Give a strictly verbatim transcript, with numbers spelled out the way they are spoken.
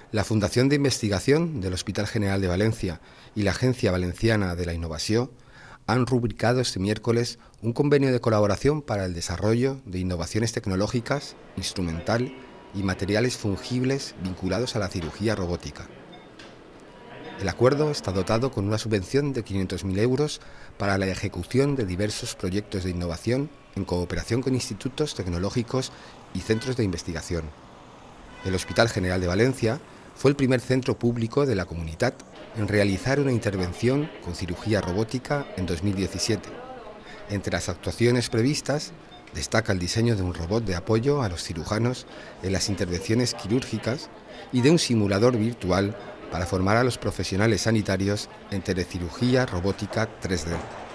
La Fundación de Investigación del Hospital General de Valencia y la Agencia Valenciana de la Innovació han rubricado este miércoles un convenio de colaboración para el desarrollo de innovaciones tecnológicas, instrumental y materiales fungibles vinculados a la cirugía robótica. El acuerdo está dotado con una subvención de quinientos mil euros para la ejecución de diversos proyectos de innovación en cooperación con institutos tecnológicos y centros de investigación. El Hospital General de Valencia fue el primer centro público de la comunidad en realizar una intervención con cirugía robótica en dos mil diecisiete. Entre las actuaciones previstas destaca el diseño de un robot de apoyo a los cirujanos en las intervenciones quirúrgicas y de un simulador virtual para formar a los profesionales sanitarios en telecirugía robótica tres D.